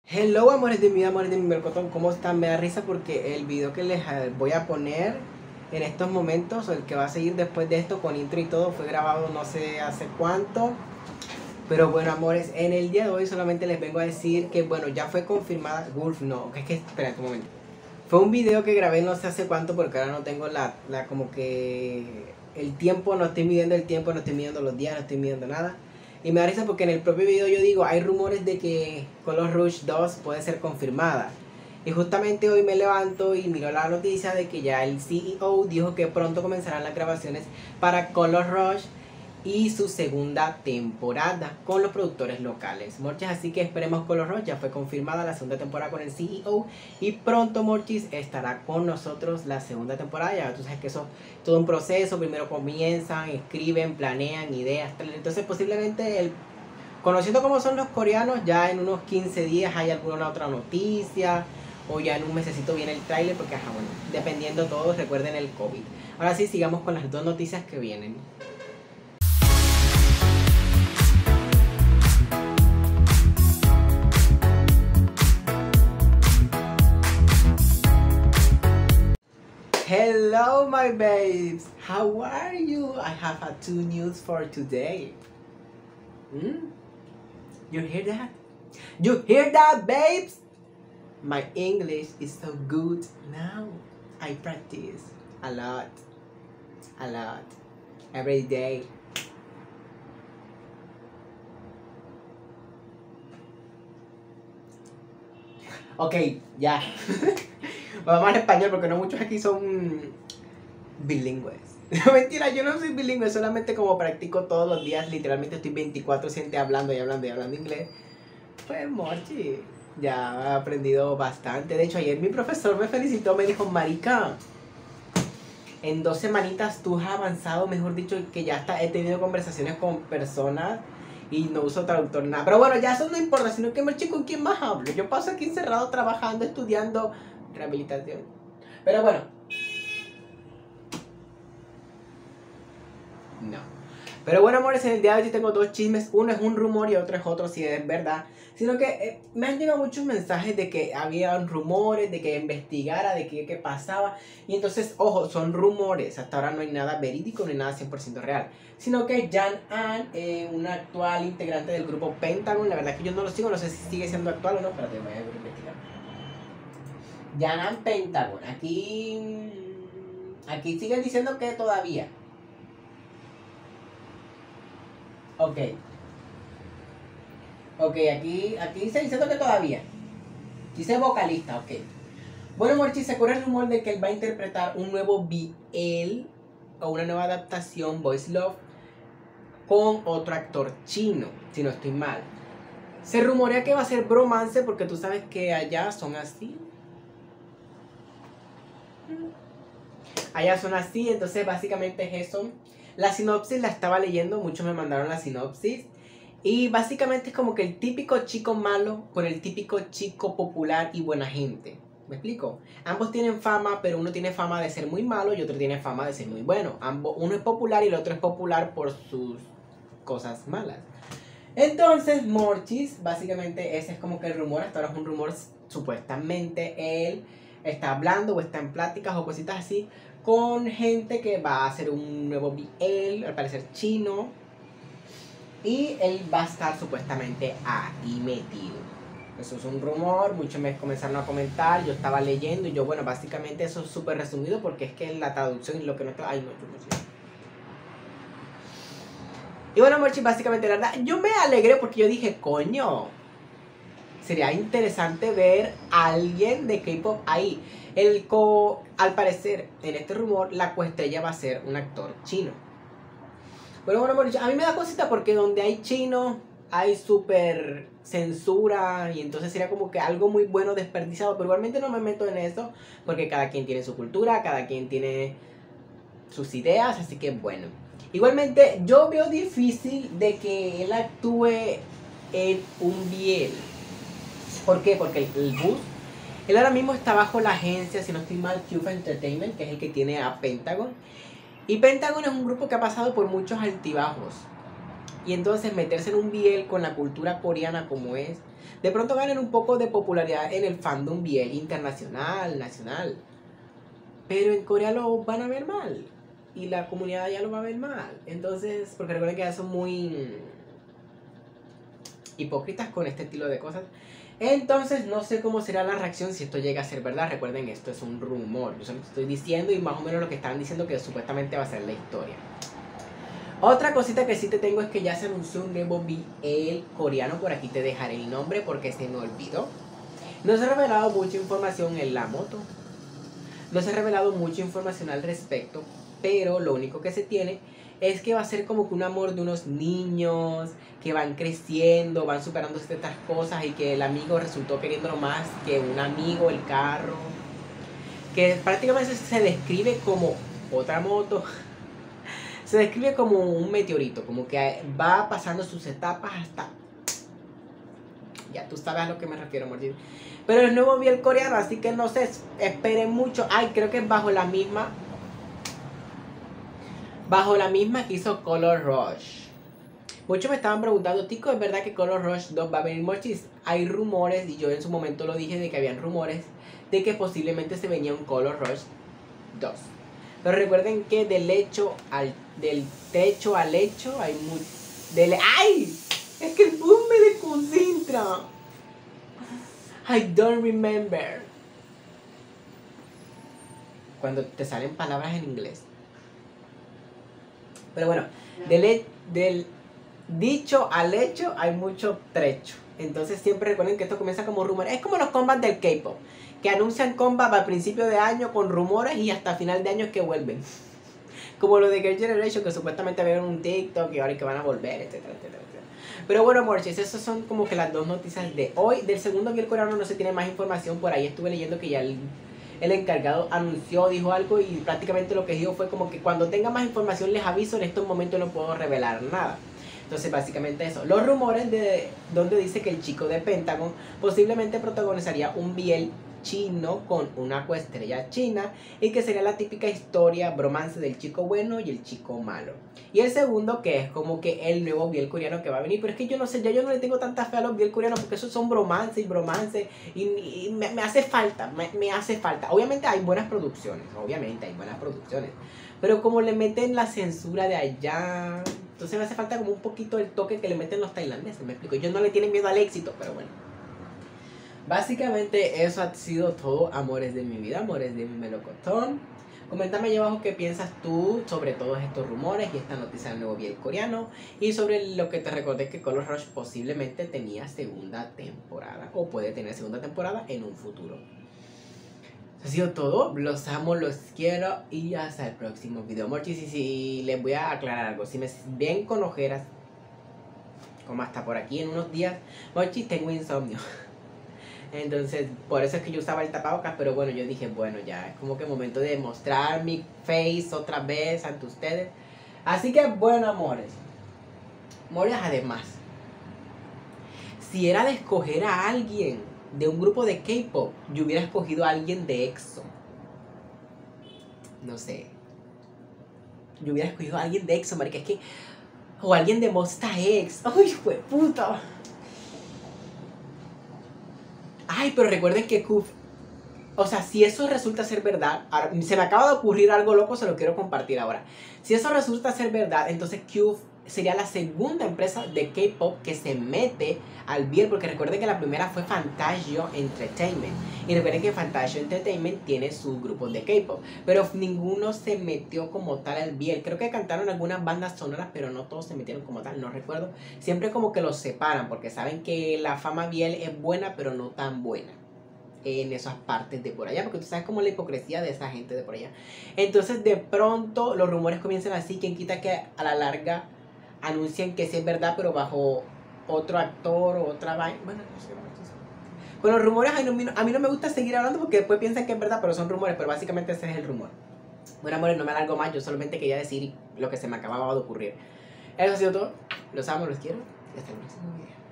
Hello amores de mi vida, amores de mi melocotón, ¿cómo están? Me da risa porque el video que les voy a poner en estos momentos, o el que va a seguir después de esto con intro y todo, fue grabado no sé hace cuánto. Pero bueno amores, en el día de hoy solamente les vengo a decir que bueno, ya fue confirmada, no, es que espérate un momento. Fue un video que grabé no sé hace cuánto porque ahora no tengo como que el tiempo, no estoy midiendo el tiempo, no estoy midiendo los días, no estoy midiendo nada. Y me da risa porque en el propio video yo digo, hay rumores de que Color Rush 2 puede ser confirmada. Y justamente hoy me levanto y miro la noticia de que ya el CEO dijo que pronto comenzarán las grabaciones para Color Rush y su segunda temporada con los productores locales. Morchis, así que esperemos Color Rush, ya fue confirmada la segunda temporada con el CEO y pronto Morchis estará con nosotros la segunda temporada. Ya tú sabes que eso es todo un proceso, primero comienzan, escriben, planean ideas, entonces posiblemente conociendo cómo son los coreanos, ya en unos 15 días hay alguna otra noticia o ya en un mesecito viene el tráiler porque ajá, bueno, dependiendo todo, recuerden el COVID. Ahora sí, sigamos con las dos noticias que vienen. Hello my babes, how are you? I have two news for today. You hear that? You hear that, babes? My English is so good now. I practice a lot, every day. Ok, ya. Vamos al español porque no muchos aquí son bilingües. No, mentira, yo no soy bilingüe, solamente como practico todos los días, literalmente estoy 24/7 hablando y hablando y hablando inglés. Pues, Morchi, ya he aprendido bastante. De hecho, ayer mi profesor me felicitó, me dijo, marica, en 2 semanitas tú has avanzado, mejor dicho, que ya hasta he tenido conversaciones con personas y no uso traductor nada. Pero bueno, ya eso no importa, sino que Morchi, ¿con quién más hablo? Yo paso aquí encerrado trabajando, estudiando rehabilitación. Pero bueno. No. Pero bueno, amores, en el día de hoy tengo dos chismes. Uno es un rumor y otro es otro si es verdad. Sino que me han llegado muchos mensajes de que había rumores, de que investigara, de que qué pasaba. Y entonces, ojo, son rumores. Hasta ahora no hay nada verídico, no hay nada 100% real. Sino que Jan-An, una actual integrante del grupo Pentagon, la verdad es que yo no lo sigo, no sé si sigue siendo actual o no. Espérate, voy a investigar. Jan-An Pentagon. Aquí siguen diciendo que todavía. Ok. Ok, aquí dice diciendo que todavía. Dice vocalista, ok. Bueno, Morchi, se corre el rumor de que él va a interpretar un nuevo BL o una nueva adaptación, Voice Love, con otro actor chino, si no estoy mal. Se rumorea que va a ser bromance porque tú sabes que allá son así. Allá son así, entonces básicamente es eso. La sinopsis la estaba leyendo, muchos me mandaron la sinopsis. Y básicamente es como que el típico chico malo con el típico chico popular y buena gente. ¿Me explico? Ambos tienen fama, pero uno tiene fama de ser muy malo y otro tiene fama de ser muy bueno. Uno es popular y el otro es popular por sus cosas malas. Entonces, Morchis, básicamente ese es como que el rumor. Hasta ahora es un rumor, supuestamente él está hablando o está en pláticas o cositas así con gente que va a hacer un nuevo BL, al parecer chino. Y él va a estar supuestamente ahí metido. Eso es un rumor, muchos me comenzaron a comentar, yo estaba leyendo y yo, bueno, básicamente eso es súper resumido porque es que la traducción y lo que no está... Ay, no, yo no sé. Y bueno, Morchi, básicamente, la verdad, yo me alegré porque yo dije, coño, sería interesante ver a alguien de K-pop ahí. Al parecer, en este rumor, la coestrella va a ser un actor chino. Pero bueno, a mí me da cosita porque donde hay chino hay súper censura y entonces sería como que algo muy bueno desperdiciado, pero igualmente no me meto en eso porque cada quien tiene su cultura, cada quien tiene sus ideas, así que bueno. Igualmente yo veo difícil de que él actúe en un BL. ¿Por qué? Porque el bus, él ahora mismo está bajo la agencia, si no estoy mal, Cube Entertainment, que es el que tiene a Pentagon. Y Pentagon es un grupo que ha pasado por muchos altibajos. Y entonces meterse en un BL con la cultura coreana como es, de pronto ganen un poco de popularidad en el fandom BL internacional, nacional. Pero en Corea lo van a ver mal. Y la comunidad allá lo va a ver mal. Entonces, porque recuerden que ya son muy hipócritas con este estilo de cosas. Entonces no sé cómo será la reacción si esto llega a ser verdad. Recuerden, esto es un rumor. Yo solo estoy diciendo y más o menos lo que están diciendo que supuestamente va a ser la historia. Otra cosita que sí te tengo es que ya se anunció un nuevo BL coreano. Por aquí te dejaré el nombre porque se me olvidó. No se ha revelado mucha información en la moto. No se ha revelado mucha información al respecto. Pero lo único que se tiene es que va a ser como que un amor de unos niños que van creciendo, van superando ciertas cosas y que el amigo resultó queriéndolo más que un amigo, el carro. Que prácticamente se describe como otra moto. Se describe como un meteorito, como que va pasando sus etapas hasta... Ya tú sabes a lo que me refiero, Morty. Pero el nuevo BL coreano, así que no se esperen mucho. Ay, creo que es bajo la misma que hizo Color Rush. Muchos me estaban preguntando, Tico, ¿es verdad que Color Rush 2 va a venir? Morchis? Hay rumores, y yo en su momento lo dije, de que habían rumores de que posiblemente se venía un Color Rush 2. Pero recuerden que del techo al hecho hay mucho... ¡Ay! Es que el boom me desconcentra. I don't remember. Cuando te salen palabras en inglés. Pero bueno, del dicho al hecho hay mucho trecho. Entonces siempre recuerden que esto comienza como rumores. Es como los combats del K-pop, que anuncian combats al principio de año con rumores y hasta final de año es que vuelven. Como lo de Girl Generation, que supuestamente vieron un TikTok y ahora que van a volver, etcétera, etcétera, etcétera. Pero bueno, Morches, esas son como que las dos noticias de hoy. Del segundo BL coreano no se tiene más información. Por ahí estuve leyendo que ya el encargado anunció, dijo algo, y prácticamente lo que dijo fue como que cuando tenga más información les aviso, en estos momentos no puedo revelar nada. Entonces básicamente eso. Los rumores de donde dice que el chico de Pentagon posiblemente protagonizaría un BL chino con una coestrella china y que sería la típica historia bromance del chico bueno y el chico malo. Y el segundo, que es como que el nuevo BL coreano que va a venir. Pero es que yo no sé, ya yo no le tengo tanta fe a los BL coreanos porque esos son bromance y me hace falta, me hace falta. Obviamente hay buenas producciones, pero como le meten la censura de allá, entonces me hace falta como un poquito el toque que le meten los tailandeses, me explico. Ellos no le tienen miedo al éxito, pero bueno. Básicamente eso ha sido todo, amores de mi vida, amores de mi melocotón. Coméntame allá abajo qué piensas tú sobre todos estos rumores y esta noticia del nuevo BL coreano. Y sobre lo que te recordé que Color Rush posiblemente tenía segunda temporada o puede tener segunda temporada en un futuro. Eso ha sido todo, los amo, los quiero y hasta el próximo video. Morchis, y si les voy a aclarar algo, si me ven con ojeras, como hasta por aquí en unos días, Morchis, tengo insomnio. Entonces, por eso es que yo usaba el tapabocas, pero bueno, yo dije, bueno, ya es como que momento de mostrar mi face otra vez ante ustedes. Así que, bueno, amores, además, si era de escoger a alguien de un grupo de K-pop, yo hubiera escogido a alguien de EXO. No sé. Yo hubiera escogido a alguien de EXO, marica, es que... O alguien de Monsta X. ¡Ay, hijo de puta! Ay, pero recuerden que Kuf... O sea, si eso resulta ser verdad... Ahora, se me acaba de ocurrir algo loco, se lo quiero compartir ahora. Si eso resulta ser verdad, entonces Kuf sería la segunda empresa de K-pop que se mete al BL, porque recuerden que la primera fue Fantagio Entertainment. Y recuerden que Fantagio Entertainment tiene sus grupos de K-pop, pero ninguno se metió como tal al BL. Creo que cantaron algunas bandas sonoras, pero no todos se metieron como tal, no recuerdo. Siempre como que los separan, porque saben que la fama BL es buena, pero no tan buena en esas partes de por allá, porque tú sabes como la hipocresía de esa gente de por allá. Entonces de pronto los rumores comienzan así, quien quita que a la larga anuncian que sí es verdad, pero bajo otro actor o otra vaina. Bueno, no sé. Con los rumores a mí no me gusta seguir hablando porque después piensan que es verdad, pero son rumores, pero básicamente ese es el rumor. Bueno, amores, no me alargo más, yo solamente quería decir lo que se me acababa de ocurrir. Eso ha sido todo, los amo, los quiero y hasta el próximo video.